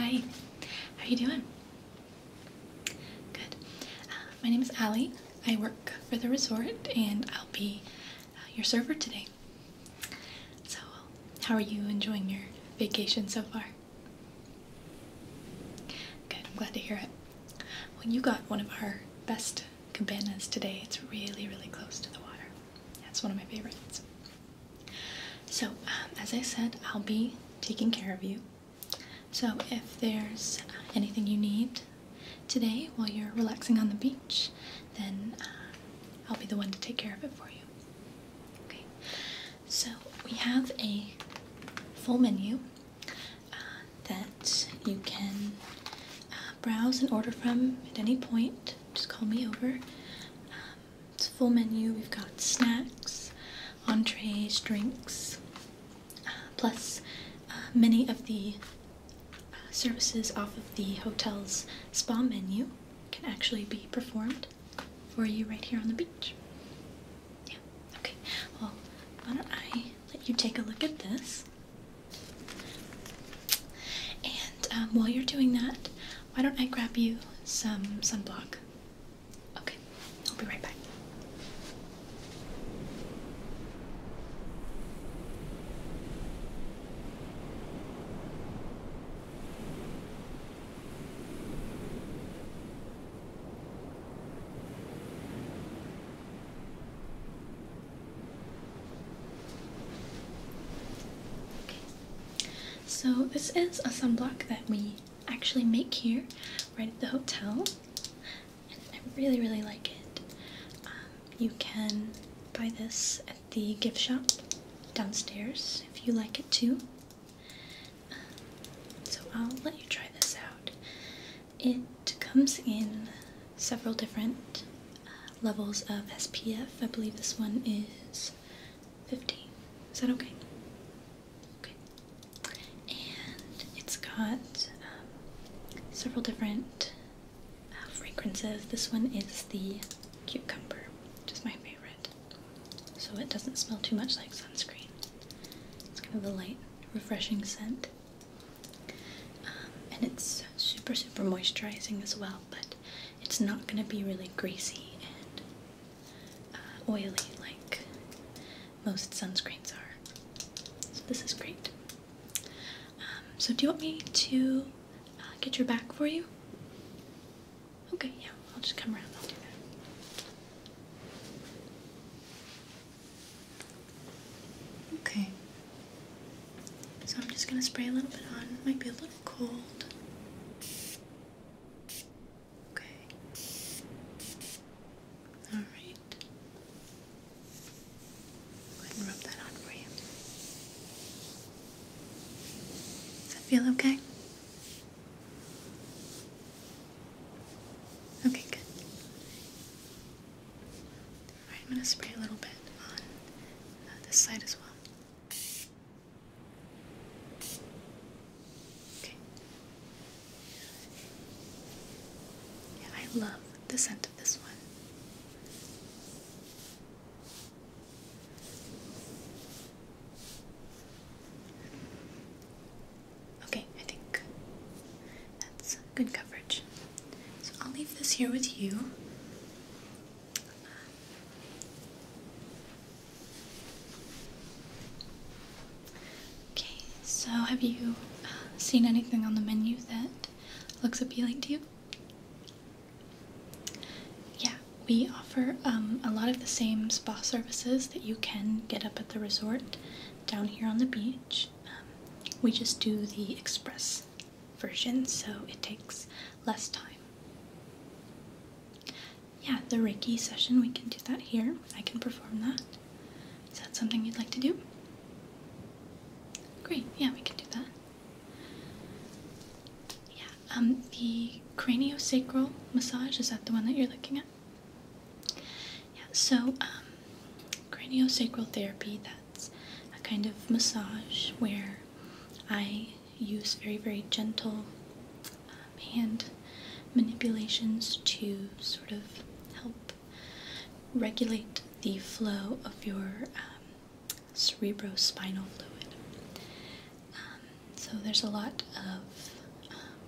Hi, how you doing? Good. My name is Allie. I work for the resort and I'll be your server today. So, how are you enjoying your vacation so far? Good, I'm glad to hear it. Well, you got one of our best cabanas today. It's really, really close to the water. Yeah, it's one of my favorites. So, as I said, I'll be taking care of you. So if there's anything you need today while you're relaxing on the beach, then I'll be the one to take care of it for you. Okay, so we have a full menu that you can browse and order from at any point. Just call me over. It's a full menu. We've got snacks, entrees, drinks, plus many of the services off of the hotel's spa menu can actually be performed for you right here on the beach. Yeah, okay. Well, why don't I let you take a look at this? And while you're doing that, why don't I grab you some sunblock? Okay, I'll be right back. So this is a sunblock that we actually make here, right at the hotel, and I really, really like it. You can buy this at the gift shop downstairs if you like it too. So I'll let you try this out. It comes in several different levels of SPF. I believe this one is 15. Is that okay? Got several different fragrances. This one is the cucumber, which is my favorite. So it doesn't smell too much like sunscreen. It's kind of a light, refreshing scent. And it's super, super moisturizing as well, but it's not going to be really greasy and oily like most sunscreens are. So this is great. So do you want me to get your back for you? Okay, yeah, I'll just come around, I'll do that. Okay. So I'm just gonna spray a little bit on. It might be a little cold. Okay. Alright. Go ahead and rub that on for you. Feel okay? Okay, good. Alright, I'm going to spray a little bit on this side as well. Okay. Yeah, I love the scent of this one. Good coverage. So I'll leave this here with you. Okay, so have you seen anything on the menu that looks appealing to you? Yeah, we offer a lot of the same spa services that you can get up at the resort down here on the beach. We just do the express version, so it takes less time. Yeah, the Reiki session, we can do that here. I can perform that. Is that something you'd like to do? Great, yeah, we can do that. Yeah, the craniosacral massage, is that the one that you're looking at? Yeah, so craniosacral therapy, that's a kind of massage where I use very, very gentle hand manipulations to sort of help regulate the flow of your cerebrospinal fluid. So there's a lot of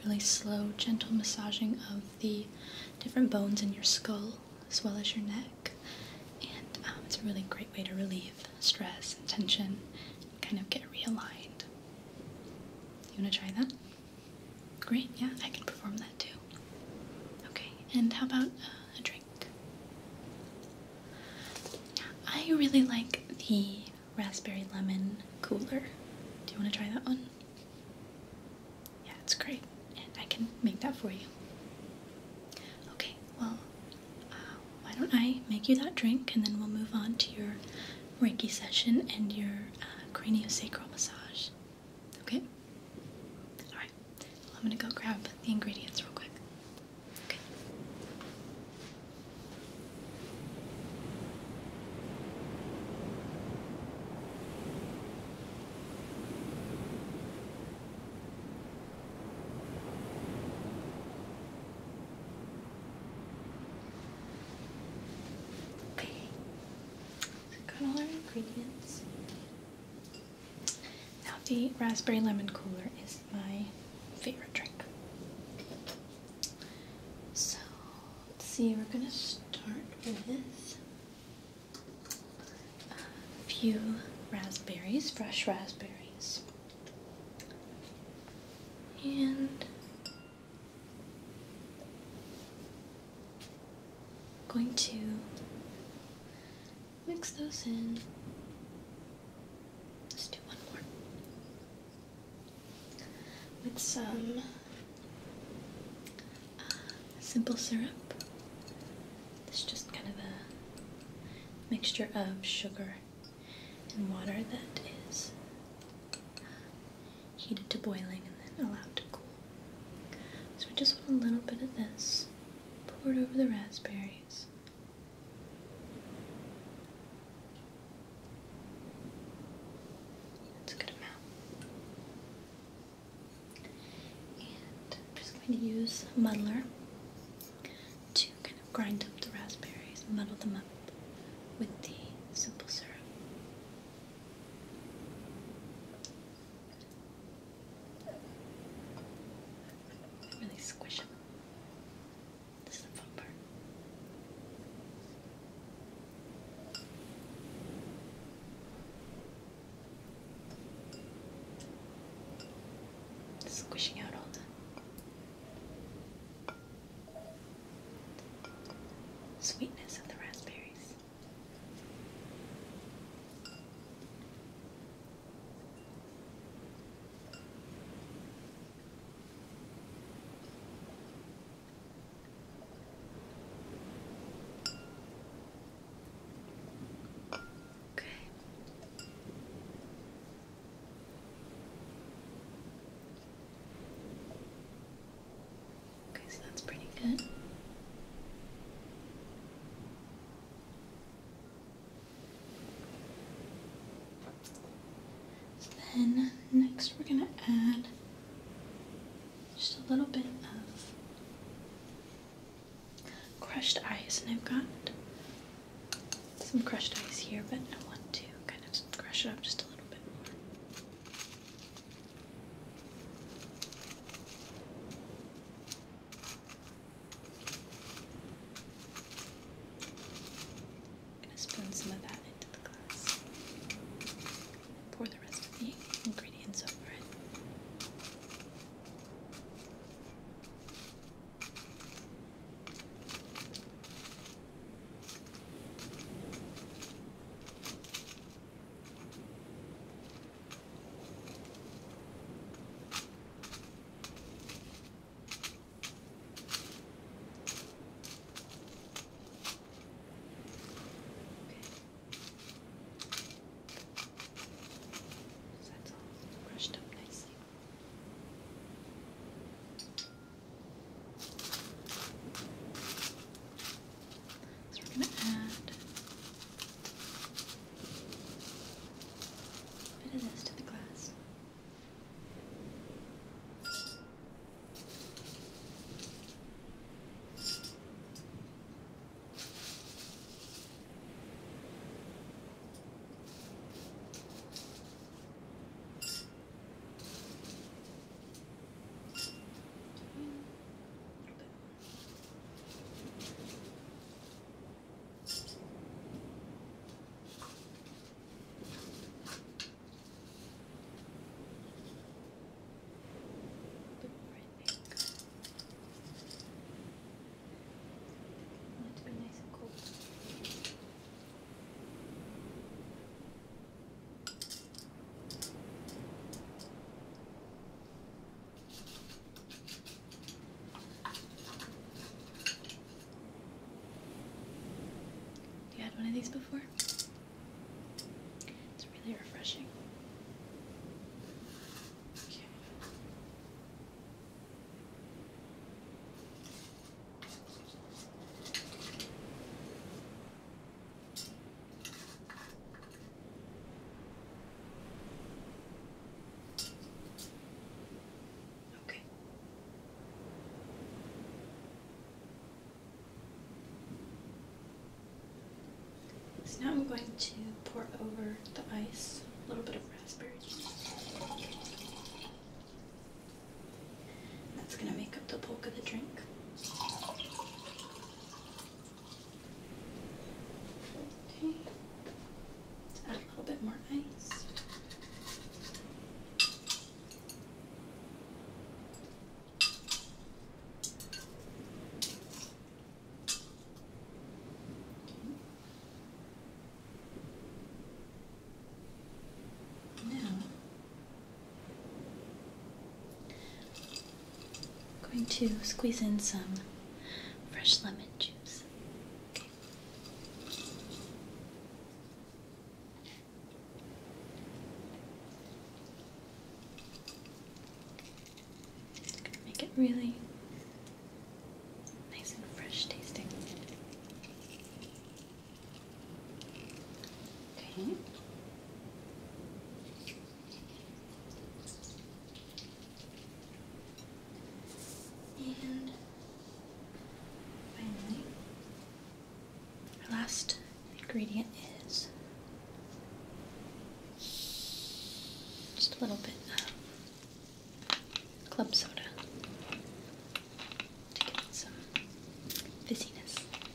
really slow, gentle massaging of the different bones in your skull as well as your neck. And it's a really great way to relieve stress and tension and kind of get realigned. You want to try that? Great, yeah, I can perform that too. Okay, and how about a drink? I really like the raspberry lemon cooler. Do you want to try that one? Yeah, it's great, and I can make that for you. Okay, well, why don't I make you that drink, and then we'll move on to your Reiki session and your craniosacral massage. Okay? Alright, well, I'm gonna go grab the ingredients real quick. Okay. Okay, so got all our ingredients. Now the raspberry lemon cooler is my favorite drink. So let's see, we're gonna start with a few raspberries, fresh raspberries. And I'm going to mix those in. Let's do one more. With some simple syrup. It's just kind of a mixture of sugar and water that is heated to boiling and then allowed to cool. So I just want a little bit of this poured over the raspberries. That's a good amount. And I'm just going to use a muddler to kind of grind up the raspberries and muddle them up with the simple syrup. Really squish them. This is the fun part. Squishing out all the sweetness of the raspberries. Okay. Okay, so that's pretty good. So then next we're gonna add just a little bit of crushed ice, and I've got some crushed ice here, but I want to kind of crush it up just a little bit more. I'm gonna spoon some of that into the glass. Pour the rest of the ingredients over it. these before? It's really refreshing. Okay. Okay. So now I'm going to pour over the ice a little bit of raspberry juice. That's going to make up the bulk of the drink. Okay. Let's add a little bit more ice. Going to squeeze in some fresh lemon juice. Okay. It's going to make it really nice and fresh tasting. Okay. And finally, our last ingredient is just a little bit of club soda to give it some fizziness.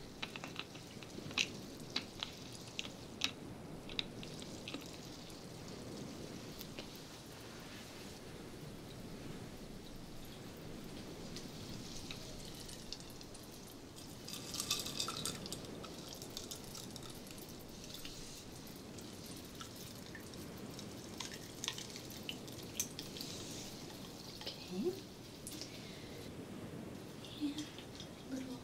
Okay. And a little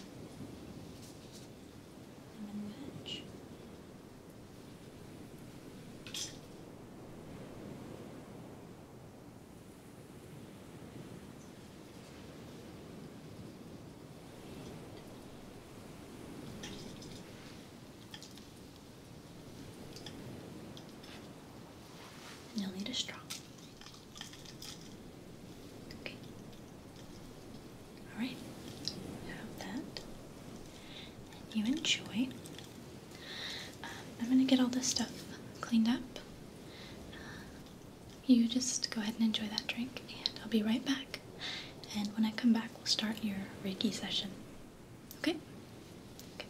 lemon wedge. And you'll need a straw. Okay. Alright. Have that. And you enjoy. I'm going to get all this stuff cleaned up. You just go ahead and enjoy that drink, and I'll be right back. And when I come back, we'll start your Reiki session. Okay? Okay.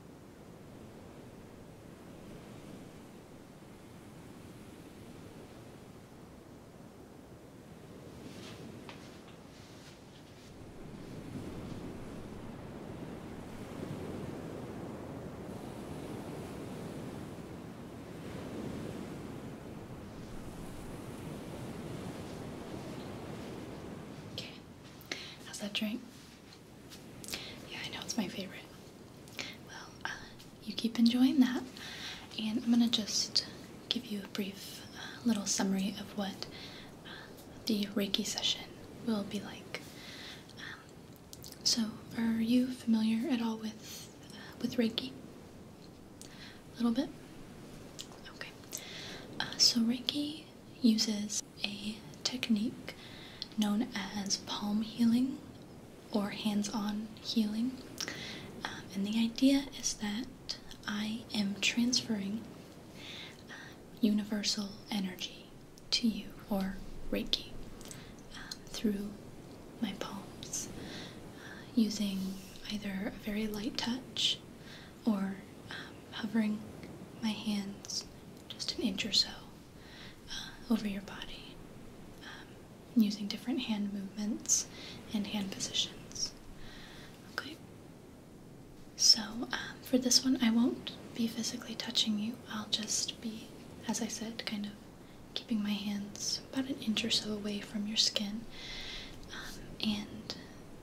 Okay. How's that drink? Yeah, I know it's my favorite. Well, you keep enjoying that, and I'm gonna just give you a brief little summary of what the Reiki session will be like. So, are you familiar at all with Reiki? A little bit? Okay. So Reiki uses a technique known as palm healing or hands-on healing. And the idea is that I am transferring universal energy to you, or Reiki, through my palms, using either a very light touch or hovering my hands just an inch or so over your body, using different hand movements and hand positions. Okay, so for this one I won't be physically touching you. I'll just be, as I said, kind of keeping my hands about an inch or so away from your skin, and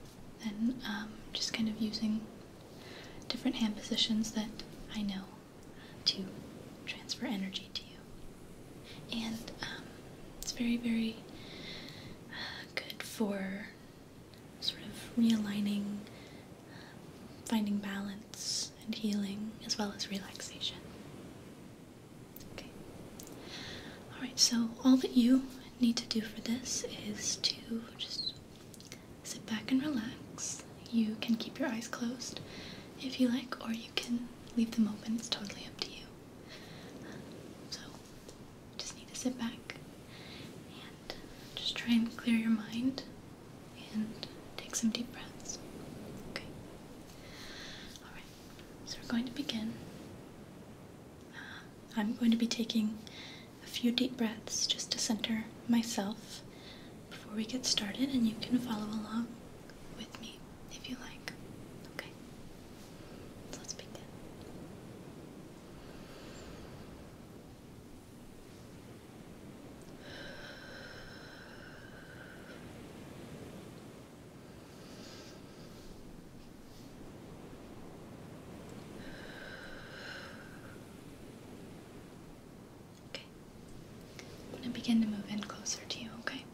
then just kind of using different hand positions that I know to transfer energy to you. And it's very, very good for sort of realigning, finding balance and healing, as well as relaxation. Okay. Alright, so all that you need to do for this is to just sit back and relax. You can keep your eyes closed if you like, or you can leave them open. It's totally up to you. So, just need to sit back and just try and clear your mind and take some deep breaths. Okay. Alright, so we're going to begin. I'm going to be taking a few deep breaths just to center myself before we get started, and you can follow along with me if you like. Okay, so let's begin. Okay, I'm going to begin to move in closer to you, okay?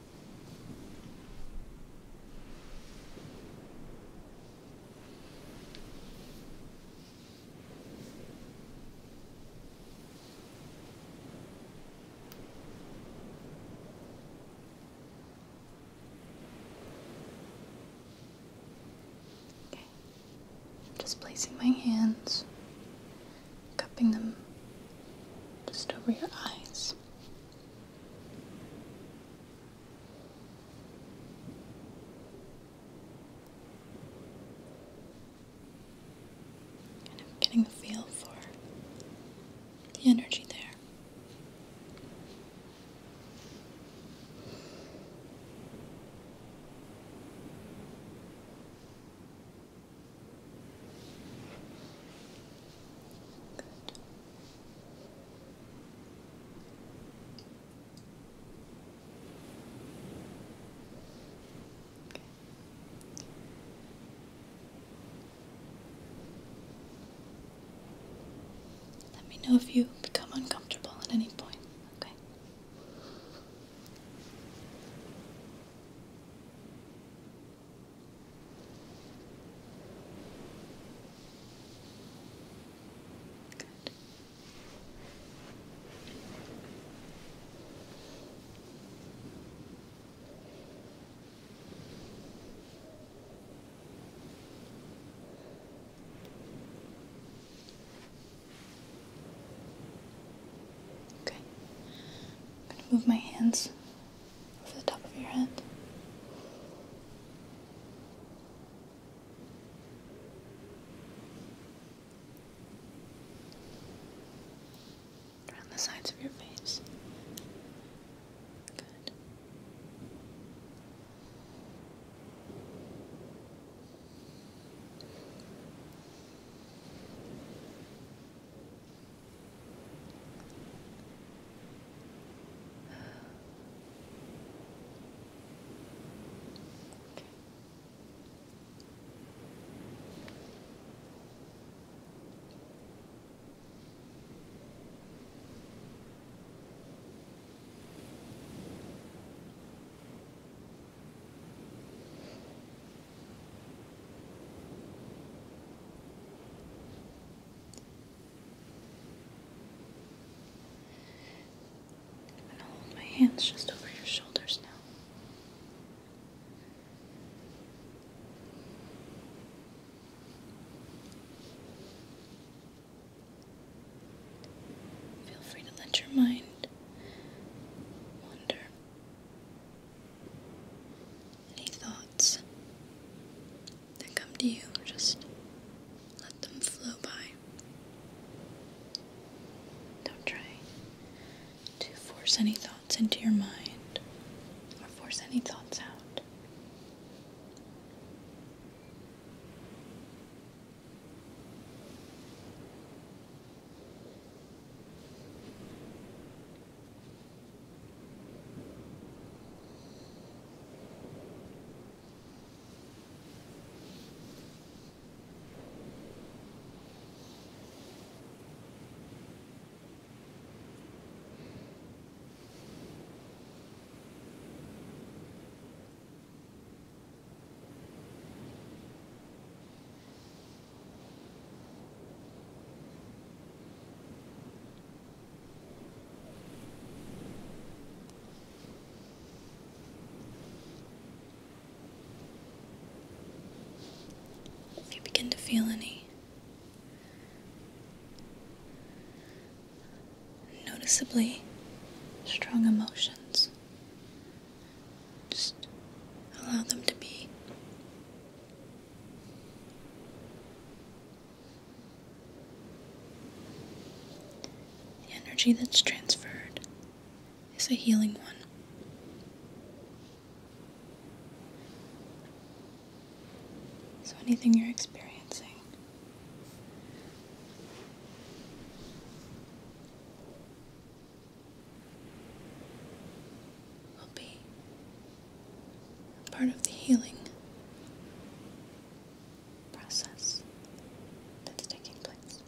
Okay, just placing my hands, cupping them just over your eyes. Kind of getting the feel for the energy there. Let me know if you become uncomfortable at any point, okay? Good. Okay. I'm going to move my hands over the top of your head. Around the sides of your face. Good. Okay. I'm gonna hold my hands just over your shoulders now. Feel free to let your mind wander. Any thoughts that come to you, just let them flow by. Don't try to force any thoughts into your mind or force any thoughts out. feel any noticeably strong emotions, just allow them to be. The energy that's transferred is a healing one. So anything you're experiencing, will be part of the healing process that's taking place.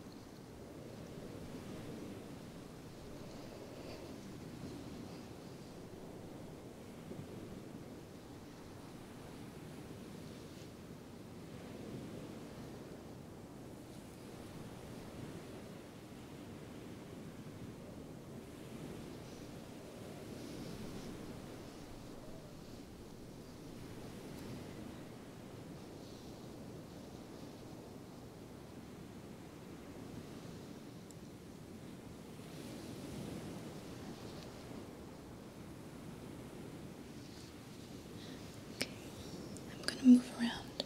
Okay, I'm going to move around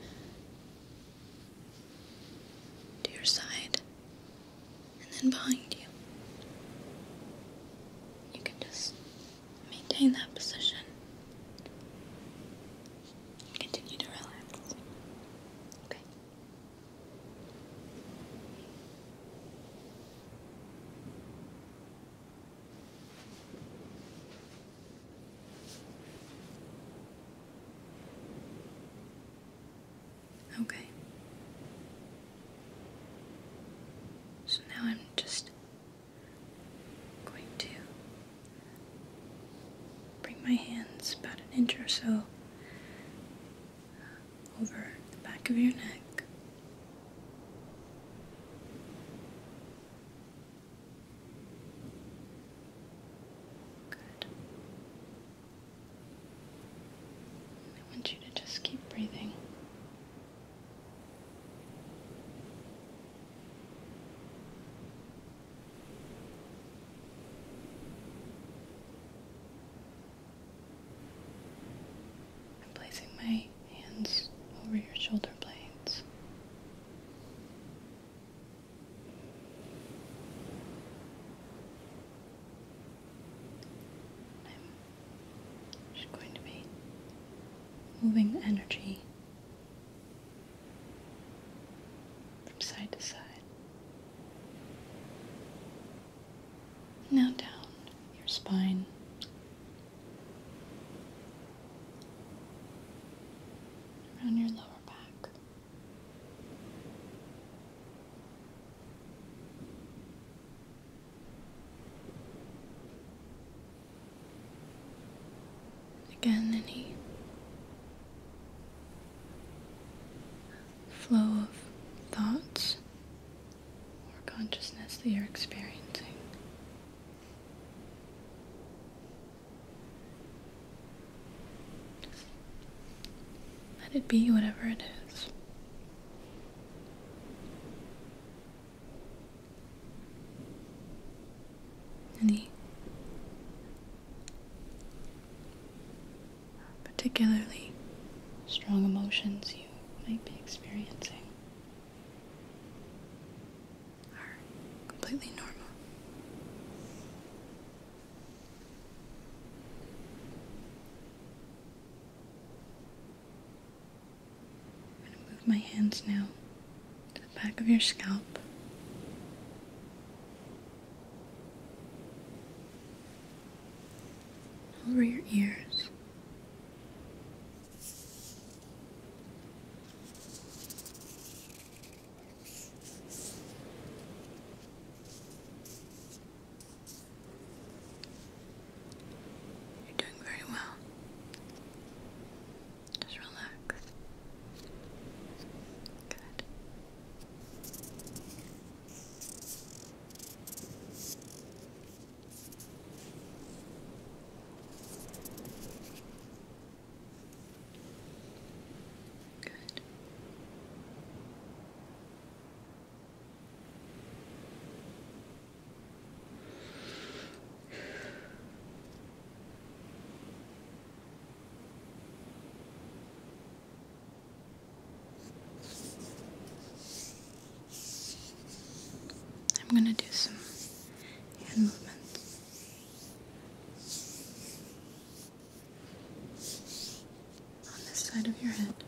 to your side and then behind you. You can just maintain that position. Continue to relax. Okay. Okay. So now I'm just going to bring my hands about an inch or so over the back of your neck. Good. I want you to just keep breathing. I'm placing my hands over your shoulder blades. I'm just going to be moving the energy from side to side. Now down your spine. Around your lower back. Again, any flow of thoughts or consciousness that you're experiencing, just let it be whatever it is. Any particularly strong emotions you might be experiencing are completely normal. I'm going to move my hands now to the back of your scalp. Over your ears. You're doing very well. Just relax. Good. I'm going to do some hand movements on this side of your head.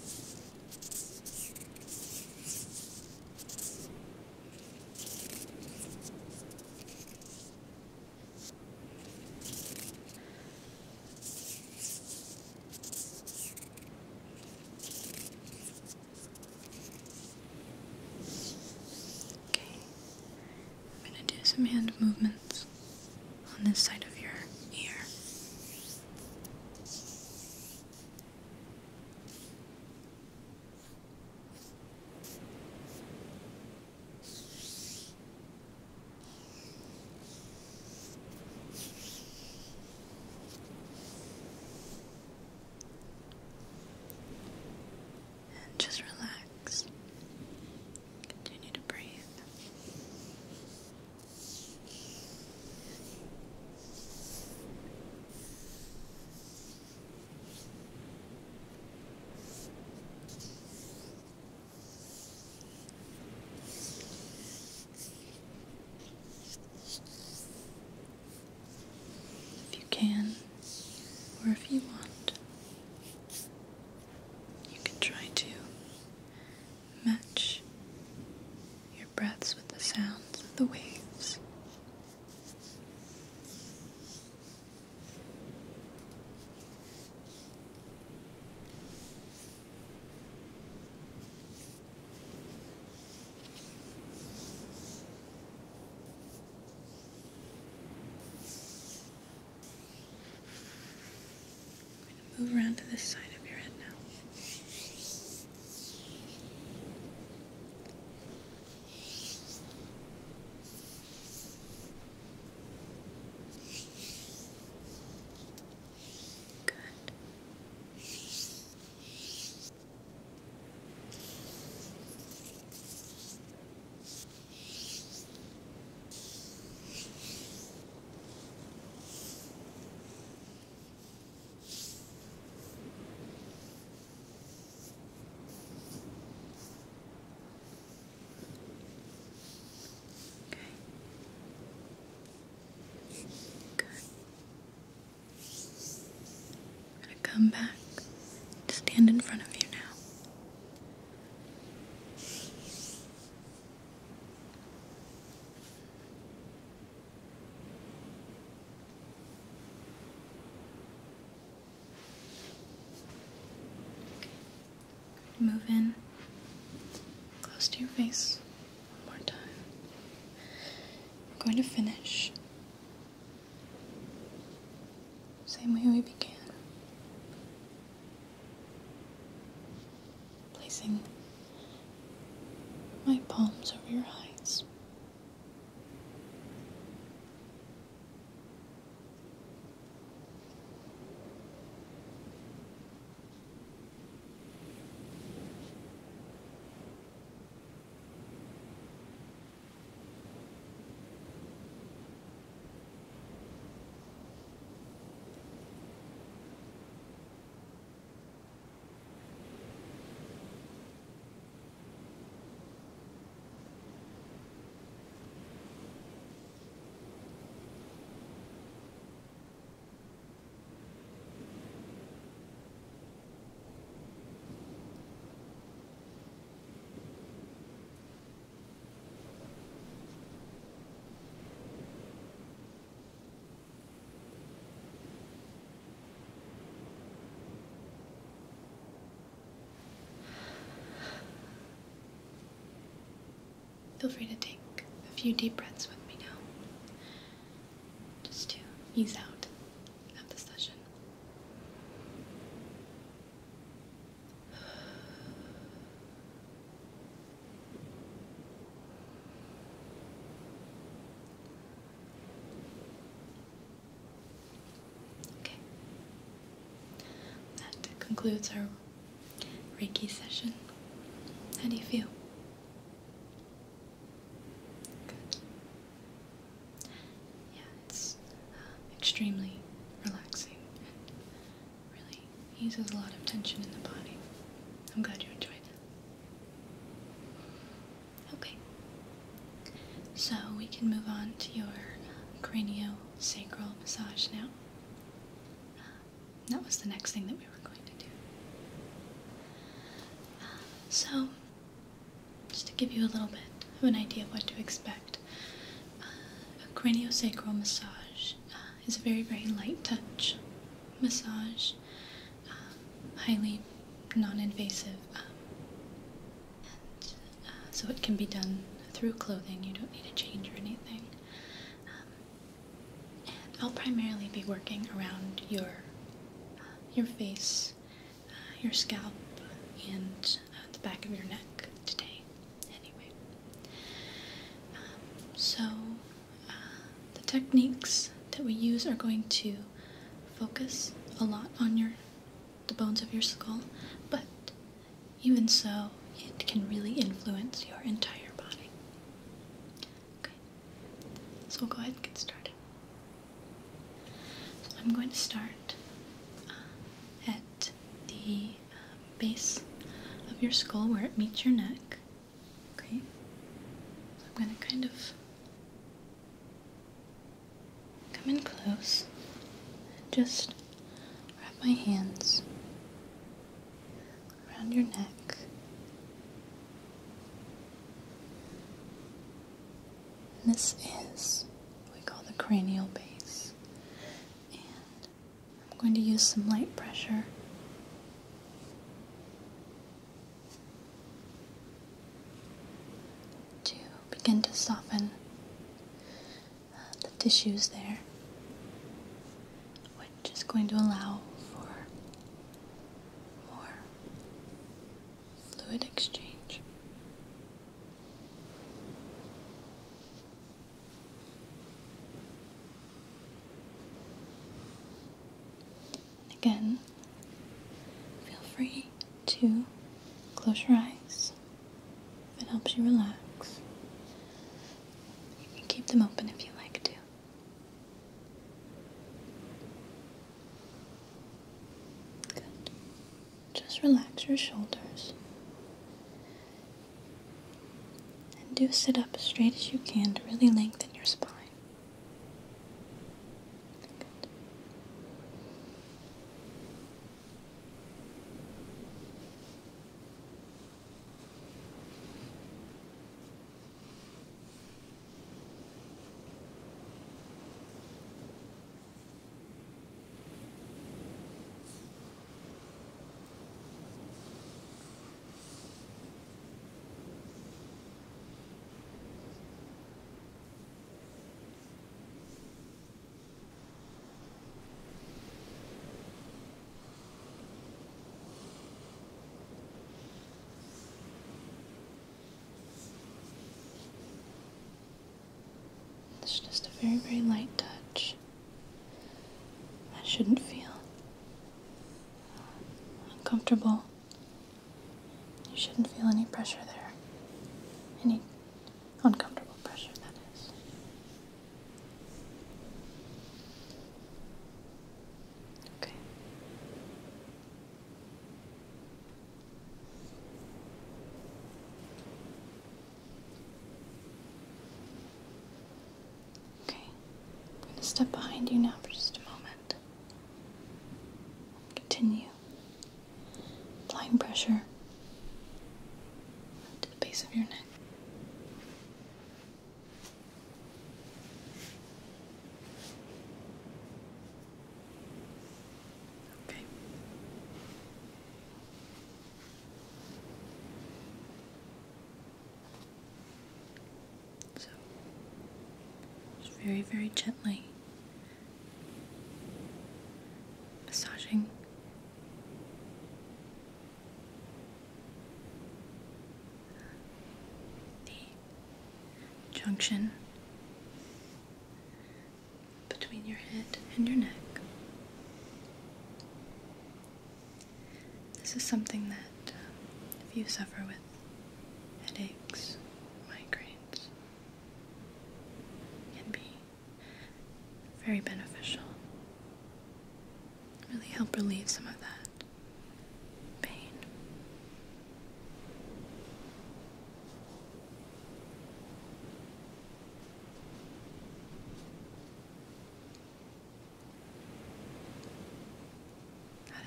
Okay, I'm going to do some hand movements on this side of your ear. And just relax. Continue to breathe. If you can, or if you want, you can try to match your breaths with the sounds of the waves. I'm going to move around to this side of your head now. Good. Okay. Good. I'm going to come back to stand in front of you now. Move in close to your face one more time. We're going to finish same way we began. Placing my palms over your eyes. Feel free to take a few deep breaths with me now, just to ease out of the session. Okay. That concludes our Reiki session. How do you feel? Yeah, it's extremely relaxing and really eases a lot of tension in the body. I'm glad you enjoyed it. Okay, so can move on to your craniosacral massage now. That was the next thing that we were going to do. So, just to give you a little bit of an idea of what to expect, a craniosacral massage is a very, very light touch massage, highly non-invasive, and so it can be done through clothing. You don't need to change or anything. And I'll primarily be working around your face, your scalp, and the back of your neck today, anyway. So, the techniques that we use are going to focus a lot on the bones of your skull, but even so, it can really influence your entire body. Okay, so we'll go ahead and get started. So I'm going to start at the base of your skull where it meets your neck. Okay, so I'm going to kind of come in close and just wrap my hands around your neck. And this is what we call the cranial base. And I'm going to use some light pressure to begin to soften the tissues there, which is going to allow for more fluid exchange. And again, feel free to close your eyes if it helps you relax. You can keep them open if you like to. Good. Just relax your shoulders. And do sit up as straight as you can to really lengthen your spine. Good. It's just a very, very light touch. That shouldn't feel uncomfortable. You shouldn't feel any pressure there. Any uncomfortable pressure, that is. Okay. Okay. I'm going to step behind you now for just a moment. Continue applying pressure to the base of your neck. Okay. So, just very, very gently massaging the junction between your head and your neck. This is something that, if you suffer with headaches, migraines, can be very beneficial. Really help relieve some of that pain.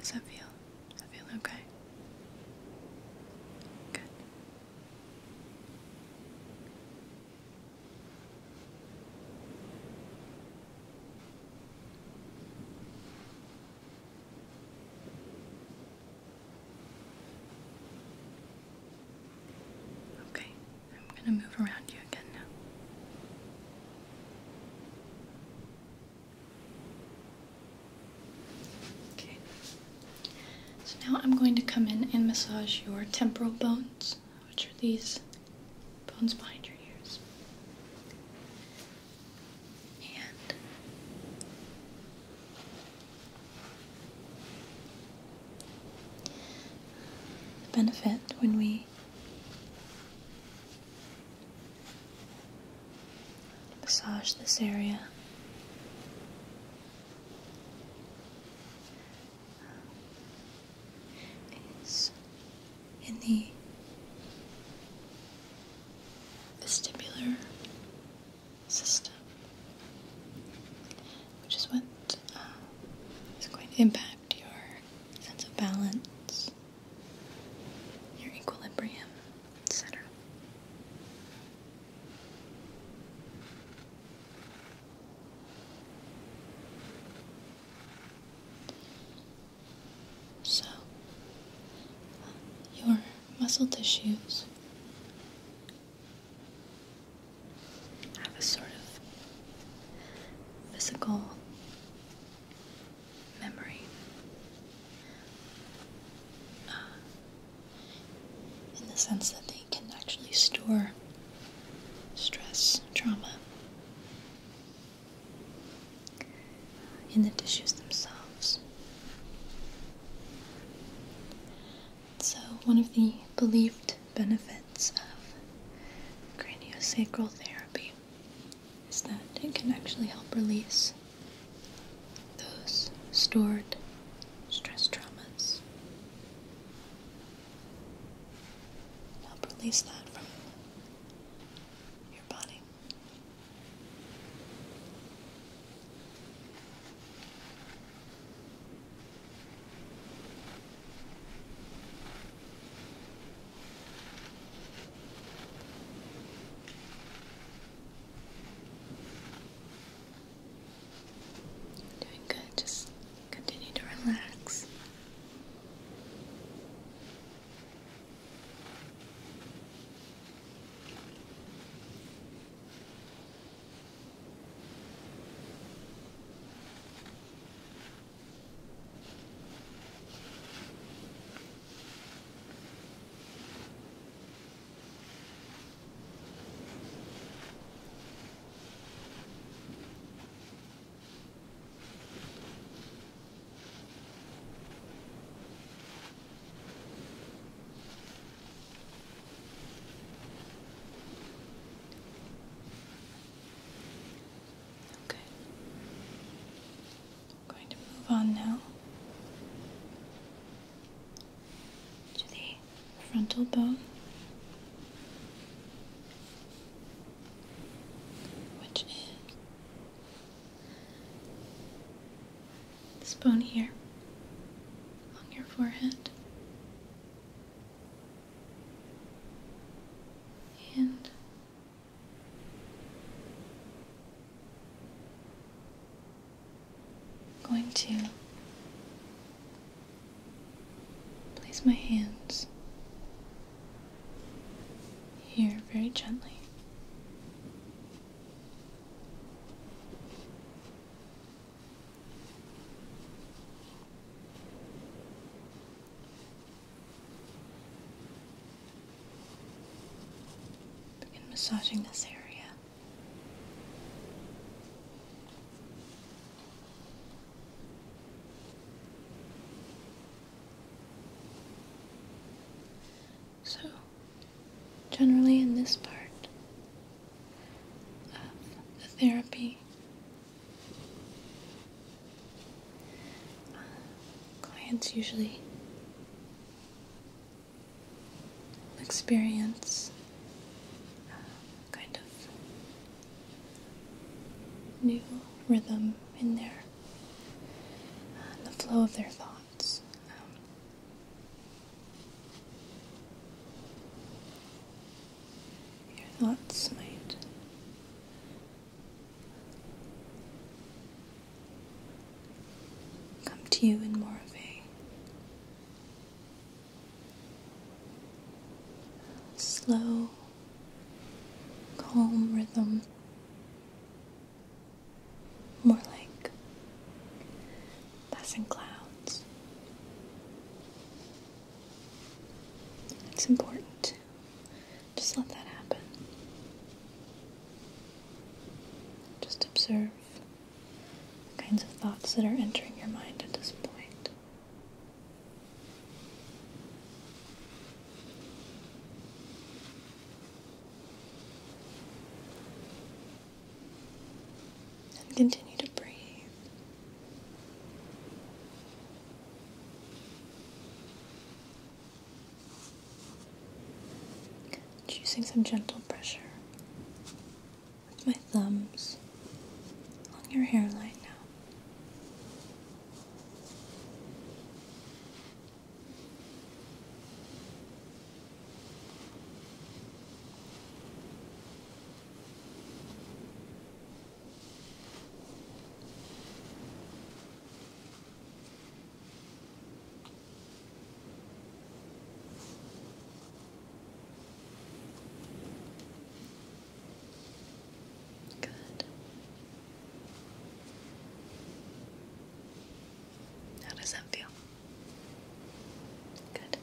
does that feel? Does that feel okay? Good. Okay, I'm gonna move around you again now. Okay. So now I'm going to come in and massage your temporal bones, which are these bones behind your ears. And the benefit when we massage this area is in the vestibular system, which is what is going to impact your sense of balance, your equilibrium, etc. So, your muscle tissues have a sort of physical memory. In the sense that they can actually store stress, trauma in the tissues themselves. So, one of the believed benefits of craniosacral therapy is that it can actually help release those stored stress traumas. Help release that from your body. Doing good, just continue to relax. Okay. I'm going to move on now to the frontal bone, which is this bone here on your forehead. And I'm going to place my hands here very gently. Begin massaging this area. So, generally in this part of the therapy, clients usually experience kind of new rhythm in the flow of their thoughts. thoughts might come to you in more of a slow, calm rhythm, more like passing clouds. It's important to just let that happen. Just observe the kinds of thoughts that are entering your mind at this point. And continue to breathe. Using some gentle pressure with my thumbs along your hairline now. Good. How does that feel? Good.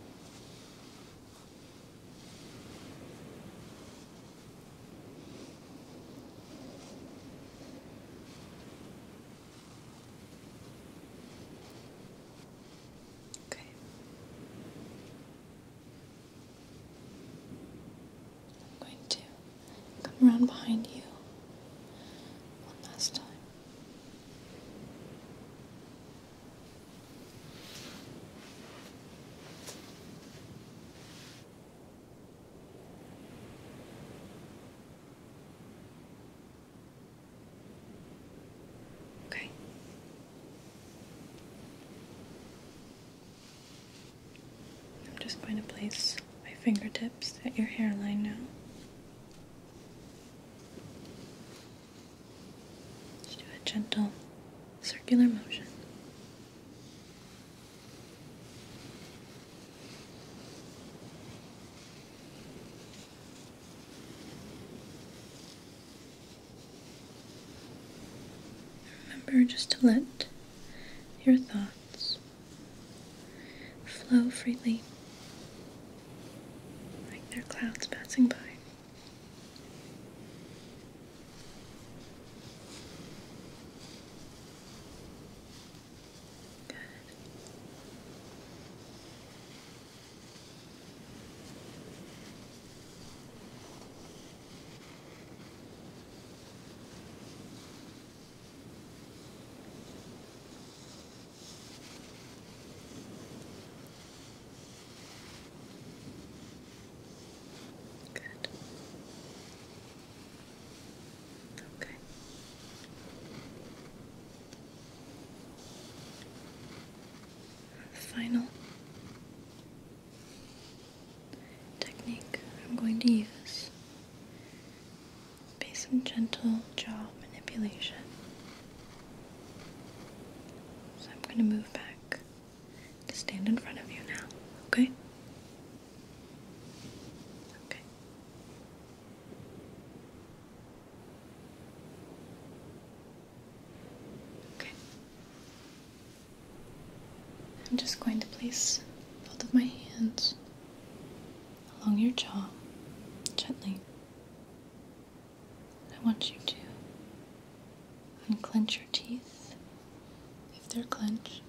Okay. I'm going to come around behind you one last time. Okay. I'm just going to place my fingertips at your hairline now. Just do a gentle circular motion. Remember just to let your thoughts flow freely, like they're clouds passing by. Good. Good. Okay. The final technique I'm going to use will be some gentle jaw manipulation. So I'm going to move back to stand in front of you now, okay? Okay. Okay. I'm just going to place both of my hands along your jaw gently. I want you to unclench your teeth if they're clenched.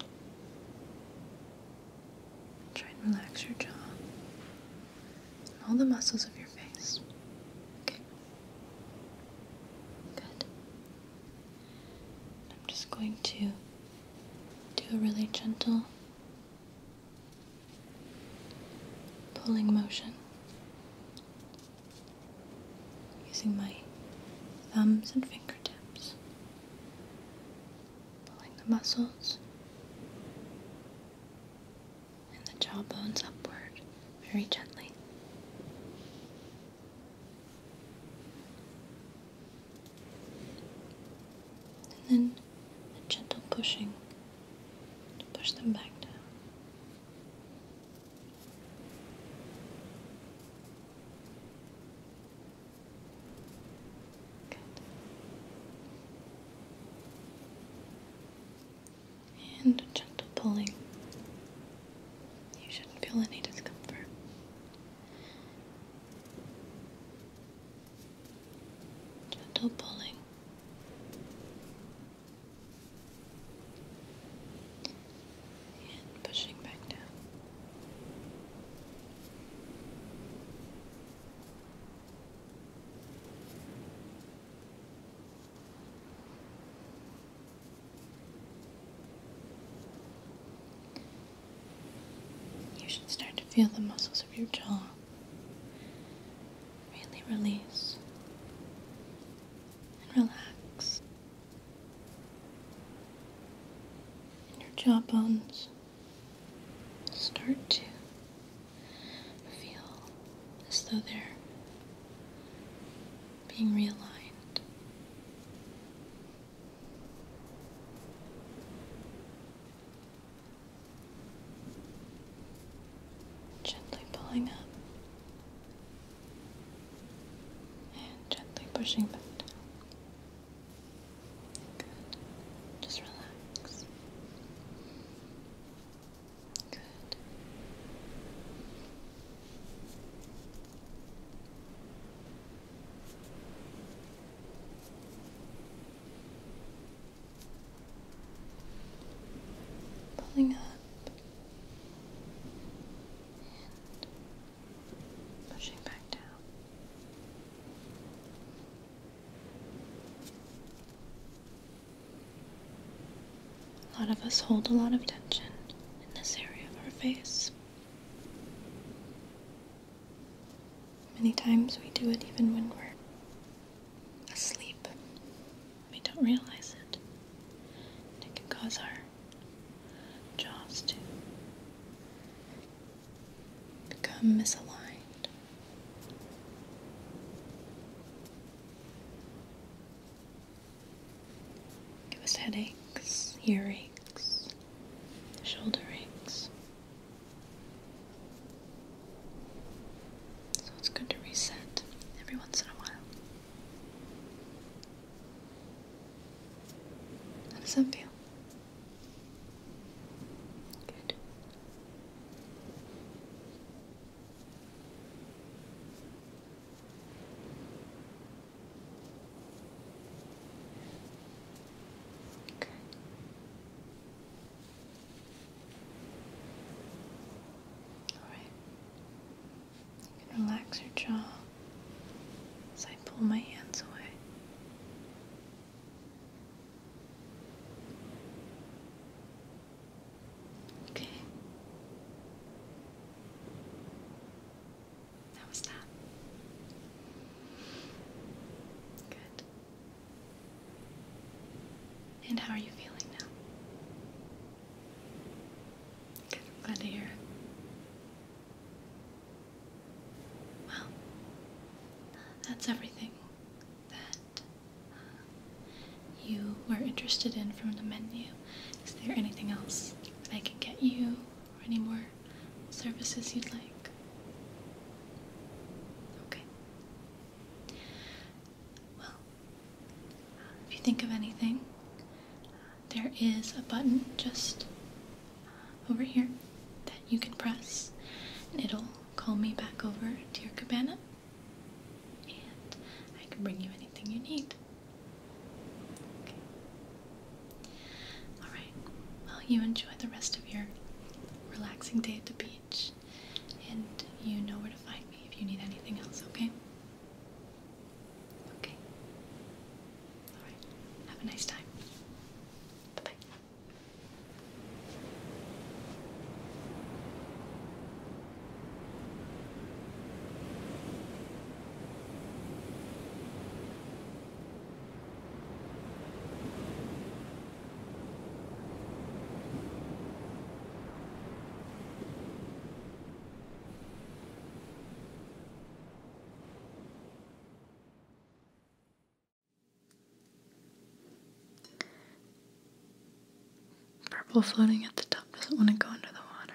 Try and relax your jaw and all the muscles of your face. Okay. Good. I'm just going to do a really gentle pulling motion using my thumbs and fingertips, pulling the muscles and the jawbones upward very gently. then a gentle pushing to push them back down. Good. And a gentle pulling. You shouldn't feel any discomfort. Gentle pulling. And pushing back down. You should start to feel the muscles of your jaw really release and relax. And your jawbones start to feel as though they're being realigned. Gently pulling up and gently pushing back down. Good. Just relax. Good. Pulling up and pushing back down. A lot of us hold a lot of tension in this area of our face. Many times we do it even when we're asleep. We don't realize it. And it can cause our jaws to become misaligned. Give us headaches, earaches, shoulder aches. So it's good to reset every once in a while. How does that feel? Good. Okay. Alright. You can relax your jaw as I pull my hands away. Okay. How was that? Good. And how are you feeling now? Good. I'm glad to hear it. Well, that's everything that you were interested in from the menu. Is there anything else that I can get you, or any more services you'd like? Okay. Well, if you think of anything, there is a button just over here that you can press, and it'll call me back over to your cabana, and I can bring you anything you need. Okay. Alright, well, you enjoy the rest of your relaxing day at the beach, and you know where to find me if you need anything else, okay? Okay. Alright, have a nice time. Bye-bye. purple floating at the top doesn't want to go under the water.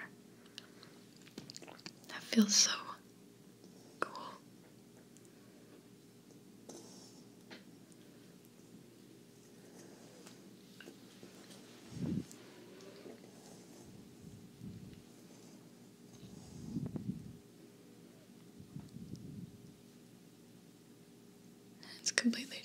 That feels so cool. It's completely